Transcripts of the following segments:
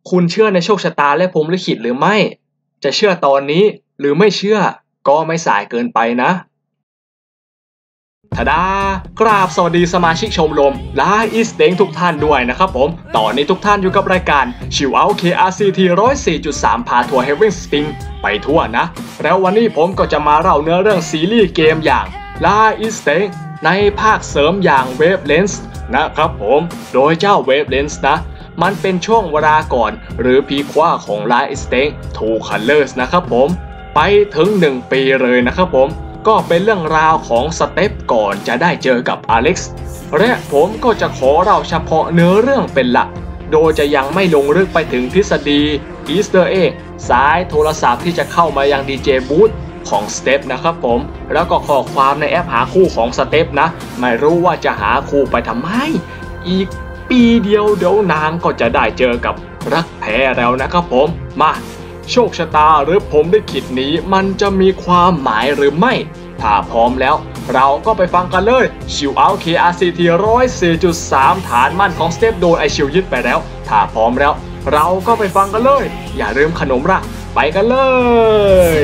คุณเชื่อในโชคชะตาและพรหมลิขิตหรือไม่จะเชื่อตอนนี้หรือไม่เชื่อก็ไม่สายเกินไปนะทาดากราบสวัสดีสมาชิกชมรมลาอีสเต็งทุกท่านด้วยนะครับผมตอนนี้ทุกท่านอยู่กับรายการชิวเอาท์ KRCT 104.3 พาทัวร์ Heaven Spring ไปทั่วนะแล้ววันนี้ผมก็จะมาเล่าเนื้อเรื่องซีรีส์เกมอย่างลาอีสเต็งในภาคเสริมอย่าง Wavelengths นะครับผมโดยเจ้า Wavelengths นะมันเป็นช่วงเวลาก่อนหรือพีคว่าของ Last Extend Two Colors นะครับผมไปถึง1 ปีเลยนะครับผมก็เป็นเรื่องราวของสเต็ปก่อนจะได้เจอกับอเล็กซ์และผมก็จะขอเล่าเฉพาะเนื้อเรื่องเป็นหลักโดยจะยังไม่ลงลึกไปถึงทฤษฎีอีสเตอร์เอ็กสายโทรศัพท์ที่จะเข้ามายังดีเจบูธของสเต็ปนะครับผมแล้วก็ข้อความในแอปหาคู่ของสเต็ปนะไม่รู้ว่าจะหาคู่ไปทำไมอีกปีเดียวเดี๋ยวนางก็จะได้เจอกับรักแท้แล้วนะครับผมมาโชคชะตาหรือผมได้คิดนี้มันจะมีความหมายหรือไม่ถ้าพร้อมแล้วเราก็ไปฟังกันเลยชิวเอาท์ KRCT 104.3 ฐานมั่นของสเต็ปโดนไอชิวยึดไปแล้วถ้าพร้อมแล้วเราก็ไปฟังกันเลยอย่าลืมขนมรักไปกันเลย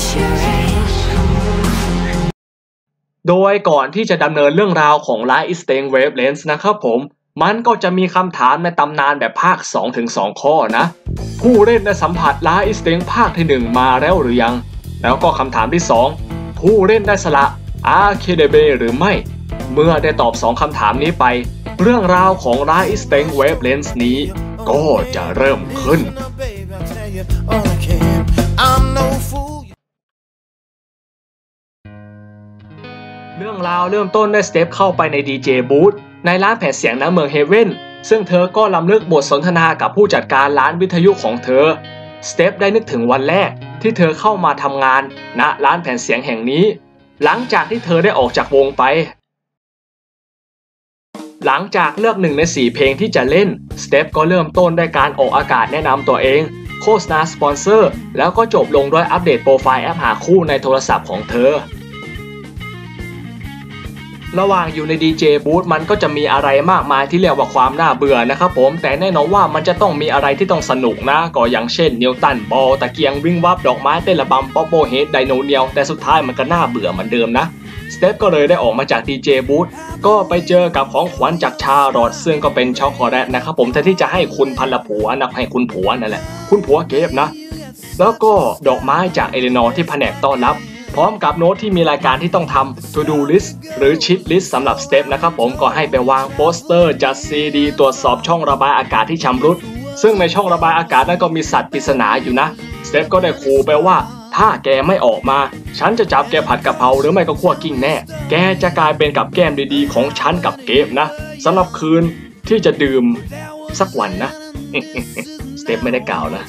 โดยก่อนที่จะดำเนินเรื่องราวของ Last Extend Wavelengths นะครับผมมันก็จะมีคำถามในตำนานแบบภาค 2-2 ข้อนะผู้เล่นได้สัมผัส Last Extend ภาคที่ 1 มาแล้วหรือยังแล้วก็คำถามที่ 2ผู้เล่นได้สละอาร์เคเดเบหรือไม่เมื่อได้ตอบ2คำถามนี้ไปเรื่องราวของ Last Extend Wavelengths นี้ก็จะเริ่มขึ้นเรื่องราวเริ่มต้นด้วยสเต็ปเข้าไปในดีเจบูธในร้านแผ่นเสียงณเมืองเฮเว่นซึ่งเธอก็ล้ำลึกบทสนทนากับผู้จัดการร้านวิทยุของเธอสเต็ปได้นึกถึงวันแรกที่เธอเข้ามาทำงานณร้านแผ่นเสียงแห่งนี้หลังจากที่เธอได้ออกจากวงไปหลังจากเลือก1 ใน 4 เพลงที่จะเล่นสเต็ปก็เริ่มต้นด้วยการออกอากาศแนะนำตัวเองโฆษณาสปอนเซอร์แล้วก็จบลงด้วยอัปเดตโปรไฟล์แอปหาคู่ในโทรศัพท์ของเธอระหว่างอยู่ในดีเจบูธมันก็จะมีอะไรมากมายที่เรียกว่าความน่าเบื่อนะครับผมแต่แน่นอนว่ามันจะต้องมีอะไรที่ต้องสนุกนะก็อย่างเช่นนิวตันบอลตะเกียงวิ่งวับดอกไม้เต้นระบำป๊อปโปเฮดไดโนเนียลแต่สุดท้ายมันก็น่าเบื่อเหมือนเดิมนะสเต็ปก็เลยได้ออกมาจากดีเจบูธก็ไปเจอกับของขวัญจากชาร์ลอตซึ่งก็เป็นช็อกโกแลตนะครับผมแทนที่จะให้คุณพันละผัวนะให้คุณผัวนั่นแหละคุณผัวเก็บนะแล้วก็ดอกไม้จากเอเลนอร์ที่แผนกต้อนรับพร้อมกับโน้ตที่มีรายการที่ต้องทำ To Do List หรือ Cheat List สำหรับสเต็ปนะครับผมก็ให้ไปวางโปสเตอร์จัดซีดีตรวจสอบช่องระบายอากาศที่ชำรุดซึ่งในช่องระบายอากาศนั้นก็มีสัตว์ปริศนาอยู่นะสเต็ปก็ได้ขู่ไปว่าถ้าแกไม่ออกมาฉันจะจับแกผัดกะเพราหรือไม่ก็คั่วกิ้งแน่แกจะกลายเป็นกับแก้มดีๆของฉันกับเกฟนะสำหรับคืนที่จะดื่มสักวันนะ สเต็ปไม่ได้กล่าวนะ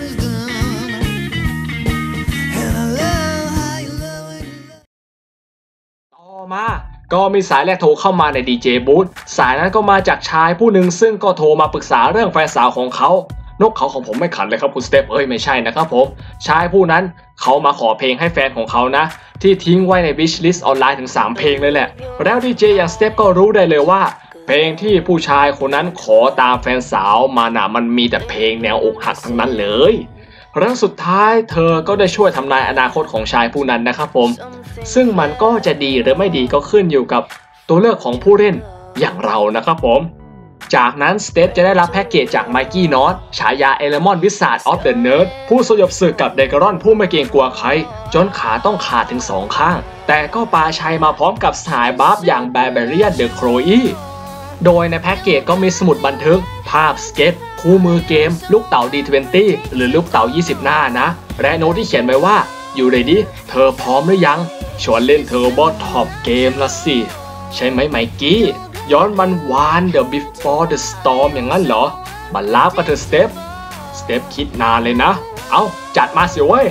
มาก็มีสายแรกโทรเข้ามาในดีเจบูธสายนั้นก็มาจากชายผู้หนึ่งซึ่งก็โทรมาปรึกษาเรื่องแฟนสาวของเขานกเขาของผมไม่ขันเลยครับคุณสเต็ปไม่ใช่นะครับผมชายผู้นั้นเขามาขอเพลงให้แฟนของเขานะที่ทิ้งไว้ในวิชลิสต์ออนไลน์ถึง3 เพลงเลยแหละแล้วดีเจอย่างสเต็ปก็รู้ได้เลยว่าเพลงที่ผู้ชายคนนั้นขอตามแฟนสาวมาน่ะมันมีแต่เพลงแนวอกหักทั้งนั้นเลยครั้งสุดท้ายเธอก็ได้ช่วยทำนายอนาคตของชายผู้นั้นนะครับผมซึ่งมันก็จะดีหรือไม่ดีก็ขึ้นอยู่กับตัวเลือกของผู้เล่นอย่างเรานะครับผมจากนั้นสเตปจะได้รับแพ็กเกจจากไมกี้นอตฉายาเอเลมอนวิสาดออฟเดอะเนิร์ดผู้สยบศึกกับเดกรอนผู้ไม่เกรงกลัวใครจนขาต้องขาดถึง2 ข้างแต่ก็ปาชัยมาพร้อมกับสหายบัฟอย่างแบร์เบเรียนเดอะโครอีโดยในแพ็กเกจก็มีสมุดบันทึกภาพสเก็ตคู่มือเกมลูกเต๋า D20 หรือลูกเต๋า20 หน้านะและโน้ตที่เขียนไว้ว่าอยู่เลยดิเธอพร้อมหรือยังชวนเล่นเทอร์โบท็อปเกมละสิใช่ไหมไมกี้ย้อนวันวาน The Before the Storm อย่างนั้นเหรอมาลาบกับเธอสเต็ปคิดนานเลยนะเอาจัดมาสิเว้ย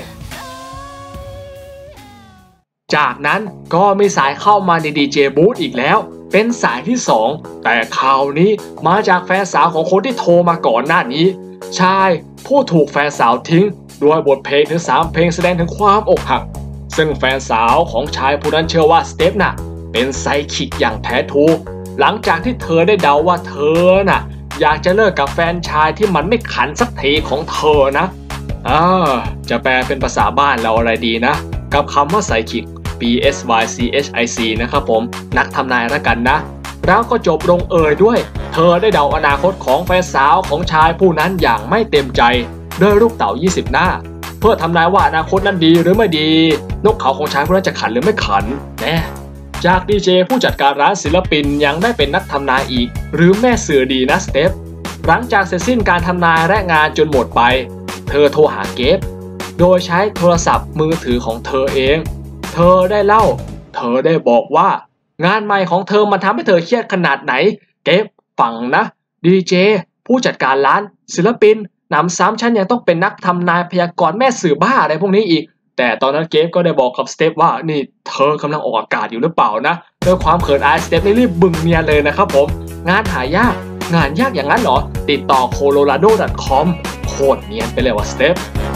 จากนั้นก็มีสายเข้ามาในดีเจบูธอีกแล้วเป็นสายที่2แต่คราวนี้มาจากแฟนสาวของคนที่โทรมาก่อนหน้านี้ชายผู้ถูกแฟนสาวทิ้งด้วยบทเพลงถึง3 เพลงแสดงถึงความอกหักซึ่งแฟนสาวของชายผู้นั้นเชื่อว่าสเต็ปน่ะเป็นไซคิกอย่างแท้ทูหลังจากที่เธอได้เดาว่าเธอน่ะอยากจะเลิกกับแฟนชายที่มันไม่ขันสักทีของเธอนะจะแปลเป็นภาษาบ้านเราอะไรดีนะกับคำว่าไซคิก PSYCHIC นะครับผมนักทำนายละกันนะแล้วก็จบลงด้วยเธอได้เดาอนาคตของแฟนสาวของชายผู้นั้นอย่างไม่เต็มใจด้วยลูกเต๋า20 หน้าเพื่อทำนายว่าอนาคตนั้นดีหรือไม่ดีนกเขาของชายผู้นั้นจะขันหรือไม่ขันแน่จากดีเจผู้จัดการร้านศิลปินยังได้เป็นนักทำนายอีกหรือแม่สื่อดีนะสเตฟหลังจากเสร็จสิ้นการทำนายและงานจนหมดไปเธอโทรหาเกฟโดยใช้โทรศัพท์มือถือของเธอเองเธอได้บอกว่างานใหม่ของเธอมันทำให้เธอเครียดขนาดไหนเกฟฟังนะดีเจผู้จัดการร้านศิลปินหนำซ้ำฉันยังต้องเป็นนักทำนายพยากรณ์แม่สื่อบ้าอะไรพวกนี้อีกแต่ตอนนั้นเกฟก็ได้บอกกับสเตฟว่านี่เธอกำลังออกอากาศอยู่หรือเปล่านะด้วยความเขินอายสเตฟรีบบึ้งเนียเลยนะครับผมงานหายากงานยากอย่างนั้นเหรอติดต่อ colorado.com โคตรเนียนไปเลยว่ะสเตฟ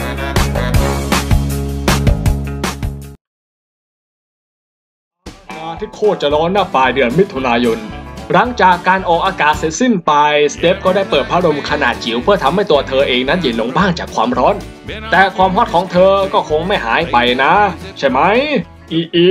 ที่โคตรจะร้อนหน้าปลายเดือนมิถุนายนหลังจากการออกอากาศเสร็จสิ้นไปสเตฟก็ได้เปิดพัดลมขนาดจิ๋วเพื่อทำให้ตัวเธอเองนั้นเย็นลงบ้างจากความร้อนแต่ความฮอตของเธอก็คงไม่หายไปนะใช่ไหมอี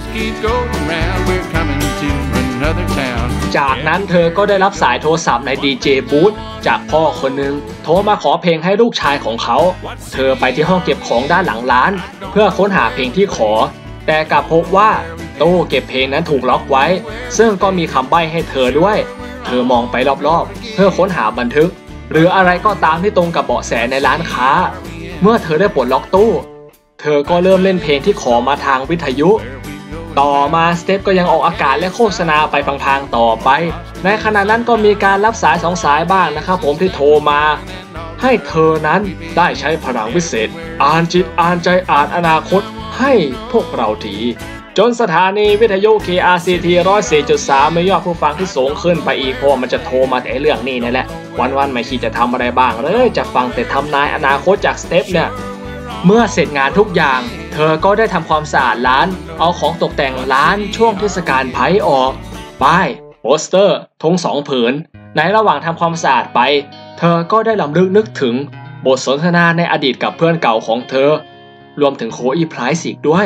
จากนั้นเธอก็ได้รับสายโทรศัพท์ในดีเจบูธจากพ่อคนหนึ่งโทรมาขอเพลงให้ลูกชายของเขาเธอไปที่ห้องเก็บของด้านหลังร้านเพื่อค้นหาเพลงที่ขอแต่กลับพบว่าตู้เก็บเพลงนั้นถูกล็อกไว้ซึ่งก็มีคำใบ้ให้เธอด้วยเธอมองไปรอบๆเพื่อค้นหาบันทึกหรืออะไรก็ตามที่ตรงกับเบาะแสในร้านค้าเมื่อเธอได้ปลดล็อกตู้เธอก็เริ่มเล่นเพลงที่ขอมาทางวิทยุต่อมาสเตฟก็ยังออกอากาศและโฆษณาไปพลางๆต่อไปในขณะนั้นก็มีการรับสาย2 สายบ้างนะครับผมที่โทรมาให้เธอนั้นได้ใช้พลังวิเศษอ่านจิตอ่านใจอ่านอนาคตให้พวกเราทีจนสถานีวิทยุ KRCT 104.3 มียอดผู้ฟังที่สูงขึ้นไปอีกเพราะมันจะโทรมาแต่เรื่องนี้นั่นแหละวันๆไม่คิดจะทำอะไรบ้างเลยจะฟังแต่ทำนายอนาคตจากสเตฟเนี่ยเมื่อเสร็จงานทุกอย่างเธอก็ได้ทำความสะอาดร้านเอาของตกแต่งร้านช่วงเทศกาลไพ่ออกป้ายโปสเตอร์ธง2 ผืนในระหว่างทำความสะอาดไปเธอก็ได้ลำลึกนึกถึงบทสนทนาในอดีตกับเพื่อนเก่าของเธอรวมถึงโคอีไพรส์อีกด้วย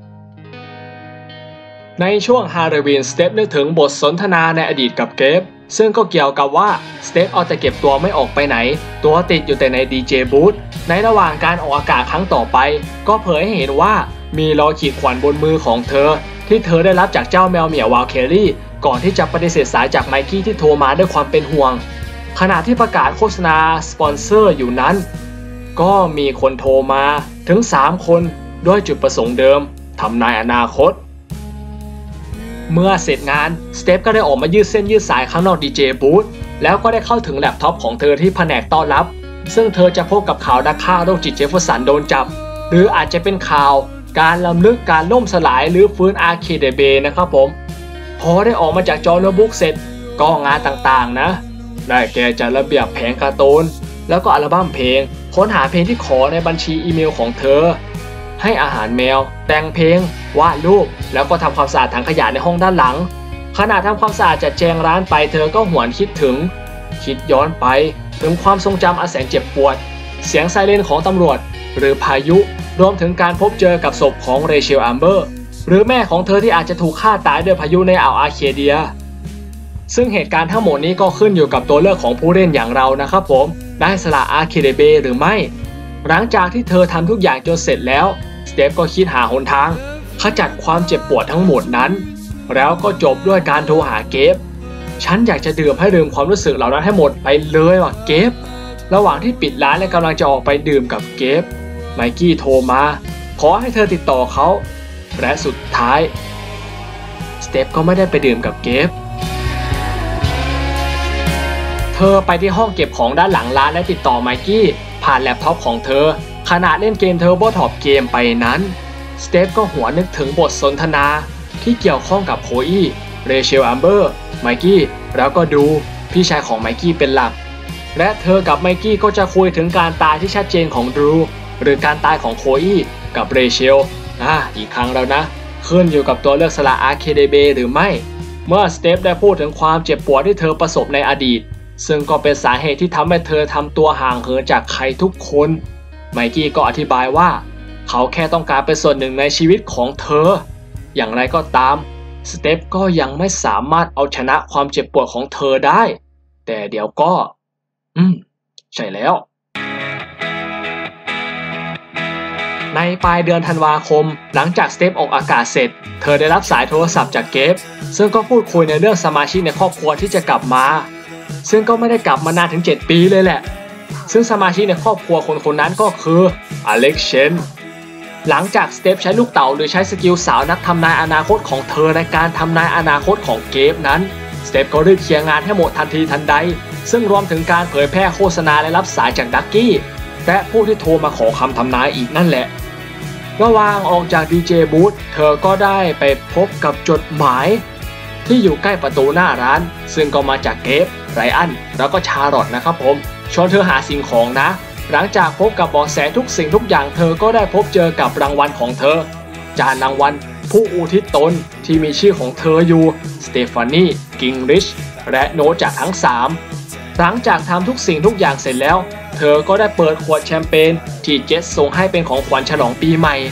ในช่วงฮาโลวีนสเตฟนึกถึงบทสนทนาในอดีตกับเกฟซึ่งก็เกี่ยวกับว่าสเตฟเอาแต่เก็บตัวไม่ออกไปไหนตัวติดอยู่แต่ในดีเจบูธในระหว่างการออกอากาศครั้งต่อไปก็เผยให้เห็นว่ามีรอยขีดข่วนบนมือของเธอที่เธอได้รับจากเจ้าแมวเหมียววาลเคลลี่ก่อนที่จะปฏิเสธสายจากไมกี้ที่โทรมาด้วยความเป็นห่วงขณะที่ประกาศโฆษณาสปอนเซอร์อยู่นั้นก็มีคนโทรมาถึง3 คนด้วยจุดประสงค์เดิมทำนายอนาคตเมื่อเสร็จงานสเตฟก็ได้ออกมายืดเส้นยืดสายข้างนอกดีเจบูธแล้วก็ได้เข้าถึงแล็ปท็อปของเธอที่แผนกต้อนรับซึ่งเธอจะพบกับข่าวนักฆ่าโรคจิตเจฟเฟอร์สันโดนจับหรืออาจจะเป็นข่าวการล้ำลึกการล่มสลายหรือฟื้นอาร์เคเดเบนะครับผมพอได้ออกมาจากจอโน้ตบุ๊กเสร็จก็งานต่างๆนะได้แก่จัดระเบียบแผงการ์ตูนแล้วก็อัลบั้มเพลงค้นหาเพลงที่ขอในบัญชีอีเมลของเธอให้อาหารแมวแต่งเพลงวาดรูปแล้วก็ทำความสะอาดถังขยะในห้องด้านหลังขณะทำความสะอาดจัดแจงร้านไปเธอก็หวนคิดย้อนไปถึงความทรงจำอันแสนเจ็บปวดเสียงไซเรนของตำรวจหรือพายุรวมถึงการพบเจอกับศพของเรเชลอัมเบอร์หรือแม่ของเธอที่อาจจะถูกฆ่าตายด้วยพายุในอ่าวอาร์เคเดียซึ่งเหตุการณ์ทั้งหมดนี้ก็ขึ้นอยู่กับตัวเลือกของผู้เล่นอย่างเรานะครับผมได้สละอาร์เคเดเบหรือไม่หลังจากที่เธอทำทุกอย่างจนเสร็จแล้วสเตฟก็คิดหาหนทางขจัดความเจ็บปวดทั้งหมดนั้นแล้วก็จบด้วยการโทรหาเกฟฉันอยากจะดื่มให้ลืมความรู้สึกเหล่านั้นให้หมดไปเลยว่ะเกฟระหว่างที่ปิดร้านและกำลังจะออกไปดื่มกับเกฟไมกี้โทรมาขอให้เธอติดต่อเขาและสุดท้ายสเตฟก็ไม่ได้ไปดื่มกับเกฟเธอไปที่ห้องเก็บของด้านหลังร้านและติดต่อไมกี้ผ่านแล็ปท็อปของเธอขณะเล่นเกมเทอร์โบท็อปเกมไปนั้นสเตฟก็หัวนึกถึงบทสนทนาที่เกี่ยวข้องกับโคอีเรเชลอัมเบอร์ไมกี้แล้วก็ดูพี่ชายของไมกี้เป็นหลักและเธอกับไมกี้ก็จะคุยถึงการตายที่ชัดเจนของดรูหรือการตายของโคอีกับเรเชลอีกครั้งแล้วนะขึ้นอยู่กับตัวเลือกสละอาร์เคเดเบหรือไม่เมื่อสเตฟได้พูดถึงความเจ็บปวดที่เธอประสบในอดีตซึ่งก็เป็นสาเหตุที่ทำให้เธอทำตัวห่างเหินจากใครทุกคนไมกี้ก็อธิบายว่าเขาแค่ต้องการเป็นส่วนหนึ่งในชีวิตของเธออย่างไรก็ตามสเตฟก็ยังไม่สามารถเอาชนะความเจ็บปวดของเธอได้แต่เดี๋ยวก็ใช่แล้วในปลายเดือนธันวาคมหลังจากสเตฟออกอากาศเสร็จเธอได้รับสายโทรศัพท์จากเกฟซึ่งก็พูดคุยในเรื่องสมาชิกในครอบครัวที่จะกลับมาซึ่งก็ไม่ได้กลับมานานถึง7 ปีเลยแหละซึ่งสมาชิกในครอบครัวคนนั้นก็คืออเล็กเชนหลังจากสเตฟใช้ลูกเต๋าหรือใช้สกิลสาวนักทำนายอนาคตของเธอในการทำนายอนาคตของเกฟนั้นสเตฟก็รีบเคลียร์งานให้หมดทันทีทันใดซึ่งรวมถึงการเผยแพร่โฆษณาและรับสายจากดักกี้และผู้ที่โทรมาขอคำทำนายอีกนั่นแหละระหว่างออกจากดีเจบูธเธอก็ได้ไปพบกับจดหมายที่อยู่ใกล้ประตูหน้าร้านซึ่งก็มาจากเกฟไรอันแล้วก็ชาร์ลอตนะครับผมชวนเธอหาสิ่งของนะหลังจากพบกับเบาะแสทุกสิ่งทุกอย่างเธอก็ได้พบเจอกับรางวัลของเธอจานรางวัลผู้อุทิศตนที่มีชื่อของเธออยู่สเตฟานีกิงริชและโน้ตจากทั้ง3หลังจากทำทุกสิ่งทุกอย่างเสร็จแล้วเธอก็ได้เปิดขวดแชมเปญที่เจสส่งให้เป็นของขวัญฉลองปีใหม่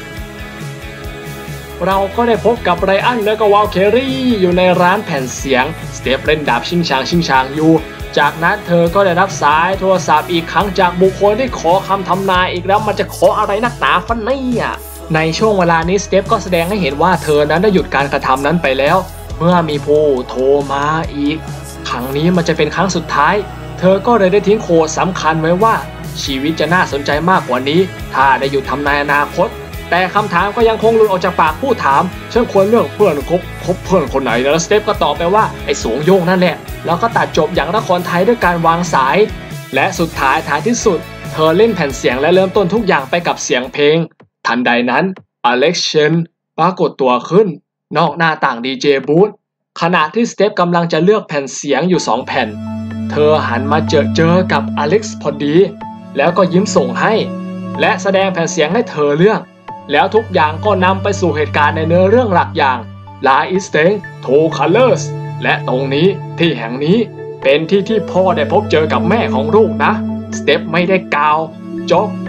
เราก็ได้พบกับไรอันและก็วาลเครี่อยู่ในร้านแผ่นเสียงสเตฟเล่นดาบชิงชางอยู่จากนั้นเธอก็ได้รับสายโทรศัพท์อีกครั้งจากบุคคลที่ขอคำทำนายอีกแล้วมันจะขออะไรนักหนาฟันเนี่ยในช่วงเวลานี้สเตฟก็แสดงให้เห็นว่าเธอนั้นได้หยุดการกระทำนั้นไปแล้วเมื่อมีผู้โทรมาอีกครั้งนี้มันจะเป็นครั้งสุดท้ายเธอก็เลยได้ทิ้งโค้ดสำคัญไว้ว่าชีวิตจะน่าสนใจมากกว่านี้ถ้าได้หยุดทำนายอนาคตแต่คำถามก็ยังคงหลุดออกจากปากผู้ถามฉันควรเลือกเพื่อนคบเพื่อนคนไหนแล้วสเตฟก็ตอบไปว่าไอ้สูงโยงนั่นแหละแล้วก็ตัดจบอย่างละครไทยด้วยการวางสายและสุดท้ายที่สุดเธอเล่นแผ่นเสียงและเริ่มต้นทุกอย่างไปกับเสียงเพลงทันใดนั้นอเล็กเชนปรากฏตัวขึ้นนอกหน้าต่างดีเจบูธขณะที่สเตฟกำลังจะเลือกแผ่นเสียงอยู่2 แผ่นเธอหันมาเจอกับอเล็กซ์พอดีแล้วก็ยิ้มส่งให้และแสดงแผ่นเสียงให้เธอเลือกแล้วทุกอย่างก็นำไปสู่เหตุการณ์ในเนื้อเรื่องหลักอย่าง La Is Staying Two Colors และตรงนี้ที่แห่งนี้เป็นที่พ่อได้พบเจอกับแม่ของลูกนะสเตฟไม่ได้กล่าวจ็อก